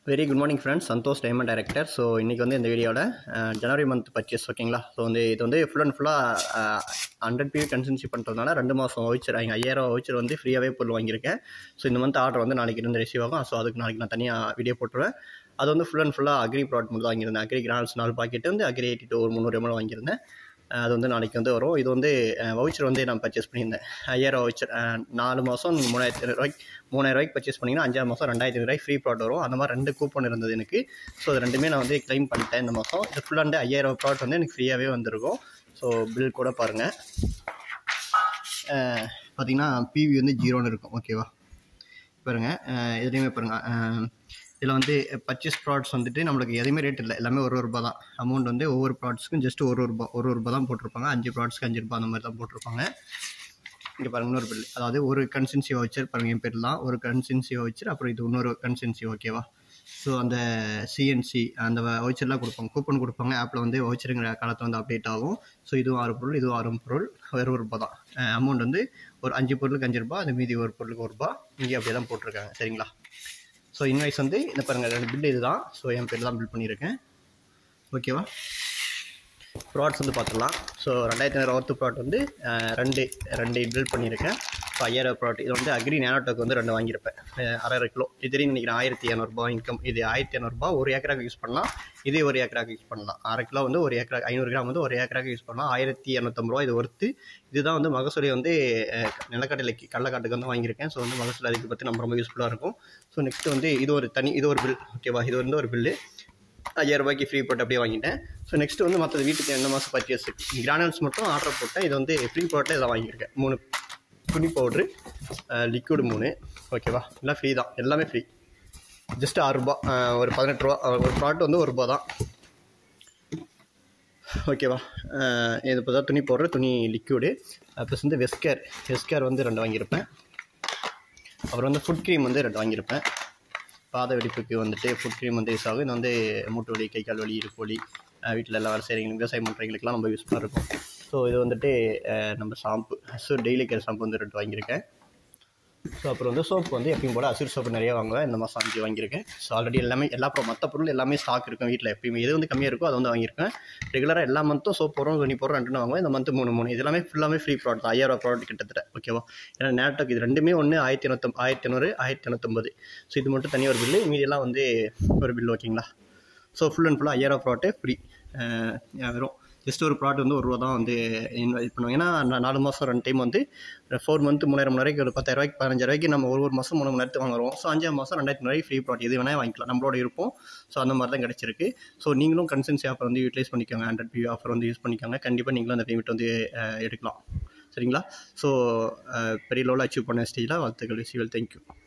Very good morning friends, Santhosh diamond director. So இன்றைக்கி வந்து இந்த வீடியோவில் ஜனவரி மந்த் பர்ச்சேஸ் ஓகேங்களா. ஸோ வந்து இது வந்து ஃபுல் அண்ட் ஃபுல்லாக 100 PV கன்சிஸ்டன்சி பண்ணுறதுனால 2 மாதம் வவுச்சர் 5000 வவுச்சர் வந்து ஃப்ரீயாகவே பொருள் வாங்கியிருக்கேன். ஸோ இந்த மந்த் ஆர்டர் வந்து நாளைக்கு இருந்து ரிசீவ் ஆகும். ஸோ அதுக்கு நாளைக்கு நான் தனியாக வீடியோ போட்டுருவேன். அது வந்து ஃபுல் அண்ட் ஃபுல்லாக அக்ரி ப்ராடக்ட் மட்டும் வாங்கியிருந்தேன். அக்ரி கிரால்ஸ் 4 பாக்கெட்டு வந்து அக்ரி 82 ஒரு 300 ml வாங்கியிருந்தேன். அது வந்து நாளைக்கு வந்து வரும். இது வந்து வவுச்சர் வந்து நான் பர்ச்சேஸ் பண்ணியிருந்தேன். 5000 வவுச்சர் 4 மாதம் நீங்கள் 3000 பர்ச்சேஸ் பண்ணிங்கன்னா 5ஆம் மாதம் 2500 ஃப்ரீ ப்ராடக்ட் வரும். அந்த மாதிரி 2 கூப்பன் இருந்தது எனக்கு. ஸோ அது ரெண்டுமே நான் வந்து கிளைம் பண்ணிட்டேன் இந்த மாதம். இது ஃபுல் அண்ட் 5000 ப்ராடக்ட் வந்து எனக்கு ஃப்ரீயாகவே வந்திருக்கும். ஸோ பில் கூட பாருங்கள். பார்த்தீங்கன்னா PV வந்து 0ன்னு இருக்கும். ஓகேவா, பாருங்கள் இதுலேயுமே பாருங்கள். இதில் வந்து பர்ச்சேஸ் ப்ராடக்ட்ஸ் வந்துட்டு நம்மளுக்கு எதுவுமே ரேட் இல்லை, எல்லாமே ₹1 தான். அமௌண்ட் வந்து ஒவ்வொரு ப்ராடக்ட்ஸ்க்கும் ஜஸ்ட் ₹1 தான் போட்டிருப்பாங்க. 5 ப்ராடக்ட்ஸ்க்கு ₹5 அந்த மாதிரி தான் போட்டிருப்பாங்க. இங்கே பாருங்கள் இன்னொரு பில், அதாவது ஒரு கன்சிஸ்டன்சி வவுச்சர் பாருங்கள் என் பேர்லாம் ஒரு கன்சிஸ்டன்சி வவுச்சர், அப்புறம் இது இன்னொரு கன்சிஸ்டன்சி. ஓகேவா, ஸோ அந்த CNC அந்த வவுச்சர்லாம் கொடுப்பாங்க, கூப்பன் கொடுப்பாங்க. ஆப்பில் வந்து வவுச்சருங்கிற காலத்தில் வந்து அப்டேட் ஆகும். ஸோ இதுவும் 6 பொருள், இதுவும் 6 பொருள், ₹1 தான். அமௌண்ட் வந்து ஒரு 5 பொருளுக்கு ₹5, அது மீதி ஒரு பொருளுக்கு ₹1. இங்கே அப்படியே தான் போட்டிருக்காங்க. சரிங்களா. ஸோ இன்வாய்ஸ் வந்து இந்த பாருங்கள் 2 பில் இது தான். ஸோ என் பேர் தான் பில் பண்ணியிருக்கேன். ஓகேவா, ப்ராடக்ட்ஸ் வந்து பார்த்துடலாம். ஸோ 2500 ஒர்த்து ப்ராடக்ட் வந்து ரெண்டு பில் பண்ணியிருக்கேன். So 5000 product. இது வந்து அக்ரி நேனோடெக் வந்து 2 வாங்கியிருப்பேன். 1/2 கிலோ. இது தெரியும் நினைக்கிறேன். ₹1200 இன்கம். இது ₹1500 1 ஏக்கராக்கு யூஸ் பண்ணலாம். இதே 1 ஏக்கராக்கு யூஸ் பண்ணலாம். 1/2 கிலோ வந்து 1 ஏக்கரா 500 கிராம் வந்து 1 ஏக்கராக்கு யூஸ் பண்ணலாம். ₹1250 இது ஒர்த்து. இதுதான் வந்து மகசூலை வந்து நிலக்கடலைக்கு கடலக்காட்டுக்கு வந்து வாங்கியிருக்கேன். ஸோ வந்து மகசூல் அதுக்கு பற்றி நம்ம ரொம்ப யூஸ்ஃபுல்லாக இருக்கும். ஸோ நெக்ஸ்ட் வந்து இது ஒரு பில். ஓகேவா, இது வந்து ஒரு பில்லு ₹5000 ஃப்ரீ போட்டு அப்படியே வாங்கிட்டேன். ஸோ நெக்ஸ்ட் வந்து மற்றது வீட்டுக்கு எந்த மாதம் பர்ச்சேஸ் கிரானல்ஸ் மட்டும் ஆர்டர் போட்டேன். இது வந்து ஃப்ரீ ப்ராடக்ட்டில் இதை வாங்கியிருக்கேன். 3 துணி பவுட்ரு, லிக்விடு 3. ஓகேவா, எல்லாம் ஃப்ரீ தான், எல்லாமே ஃப்ரீ. ஜஸ்ட் ₹6, ஒரு ₹18 ஒரு ப்ராடக்ட் வந்து ₹1 தான். ஓகேவா, இது இப்போ தான் துணி பவுட்ரு, துணி லிக்விடு, ப்ளஸ் வந்து வெஸ்கேர் வந்து 2 வாங்கியிருப்பேன். அப்புறம் வந்து ஃபுட் க்ரீம் வந்து 2 வாங்கியிருப்பேன். பாத வெடிப்புக்கு வந்துட்டு ஃபுட் க்ரீம் வந்து யூஸ் ஆகும். இது வந்து மூட்டு வலி, கை கால் வலி, இடுப்பு வலி, வீட்டில் எல்லாம் வேலை செய்கிறவங்க, விவசாயம் பண்ணுறவங்களுக்குலாம் ரொம்ப யூஸ்ஃபுல்லாக இருக்கும். ஸோ இது வந்துட்டு நம்ம ஷாம்பு, டெய்லி கேர் ஷாம்பு வந்து 2 வாங்கியிருக்கேன். ஸோ அப்புறம் வந்து சோப்பு வந்து எப்பயும் போல் அசுர் சோப்பு நிறைய வாங்குவேன். இந்த மாதம் 5 வாங்கியிருக்கேன். ஸோ ஆல்ரெடி எல்லாமே மற்ற பொருள் எல்லாமே ஸ்டாக் இருக்கும் வீட்டில். எப்பயுமே எது வந்து கம்மியாக இருக்கோ அதை வந்து வாங்கியிருக்கேன். ரெகுலராக எல்லா மந்த்தும் சோப் போடுறோம், துணி போடுறோம், 2 வாங்குவேன். இந்த மந்த்து 3 இது எல்லாமே ஃபுல்லாமே ஃப்ரீ ப்ராடக்ட். ₹5000 ப்ராடக்ட் கிட்டத்தட்ட. ஓகேவா, ஏன்னா நேட்டோக் இது ரெண்டுமே ஒன்று 1500 1850. ஸோ இது மட்டும் தனியாக ஒரு பில்லு, மீதியெல்லாம் வந்து ஒரு பில். ஓகேங்களா. ஸோ ஃபுல் அண்ட் ஃபுல்லாக ₹5000 ப்ராடக்ட் ஃப்ரீ. வெறும் ஜஸ்ட் ஒரு ப்ராடக்ட் வந்து ₹1 தான் வந்து இன்வைட் பண்ணுவோம். ஏன்னா 4 மாதம் 2 டைம் வந்து 4 மந்த் 3000 ஒரு ₹10,000 15,000 நம்ம ஒரு மாதம் 3 மணி நேரத்துக்கு வாங்குறோம். ஸோ 5ஆம் மாதம் ₹2500 ஃப்ரீ ப்ராடக்ட். எது வேணால் வாங்கிக்கலாம், நம்மளோட இருப்போம். ஸோ அந்த மாதிரி தான் கிடச்சிருக்கு. ஸோ நீங்களும் கன்சிஸ்டன்சி ஆஃபர் வந்து யூட்டிலைஸ் பண்ணிக்கோங்க. 100 PV ஆஃபர் வந்து யூஸ் பண்ணிக்கோங்க. கண்டிப்பாக நீங்களும் அந்த பேமெண்ட் வந்து எடுக்கலாம். சரிங்களா. ஸோ பெரிய லெவலில் அச்சீவ் பண்ண ஸ்டேஜில் வாழ்த்துக்கள். தேங்க்யூ.